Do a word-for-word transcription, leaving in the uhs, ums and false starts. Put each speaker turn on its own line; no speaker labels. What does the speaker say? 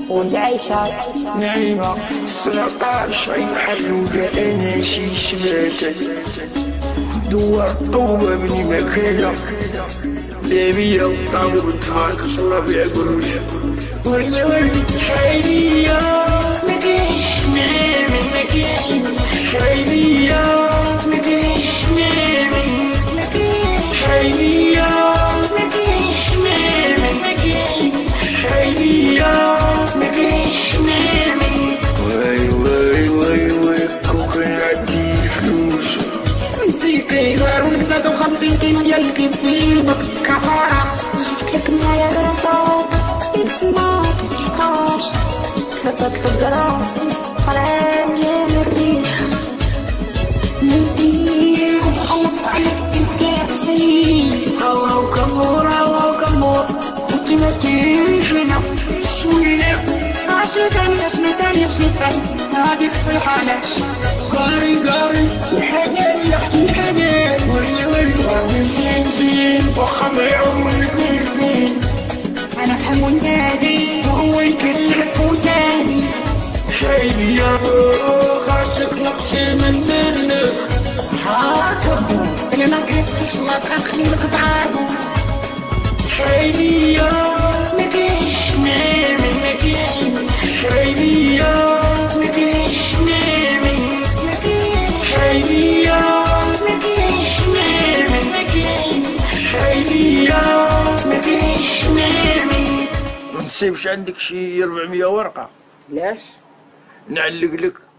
والعيشة
نعيمة. سبعطاش عين حلولة أنا شي سمعتك دوار طوبة بني مكانة دابية طاور تهاك صلاة في عقروش ولا ولا شعيبية مكيش نعمل مكين شعيبية مكيش نعمل مكين شعيبية مكيش نعمل مكين شعيبية مكيش نعمل واي واي واي واي كوكا عندي فلوس
نسيت غير من ثلاثة وخمسين كيلو ديال الكفيل كفارة شفتك معايا غرفة يسمع متبقاش ثلاثة القراص خرج ديال الريح ندير وخلص عليك تنكاسي هاو هاو كمور هاو هاو كمور وانتي ما تجيش هنا شوية عشرة ثانية عشرة ثانية عشرة ثانية هاديك صيحة علاش قاري قاري وحنان يا اختي حنان ولا ولا زين زين فخم عمرك مين انا فهم ونادي وهو يكلف وداني
شعيبية خاصك نقصي من منك
هاكبو انا ما قرستيش لا تخليك تعرفو
شعيبية مكيش نعمل مكين شعيبية مكيش نعمل مكين شعيبية مكيش نعمل مكين شعيبية مكيش نعمل. منسيبش عندك شي ربعمية ورقة؟
ليش؟
نعلق لك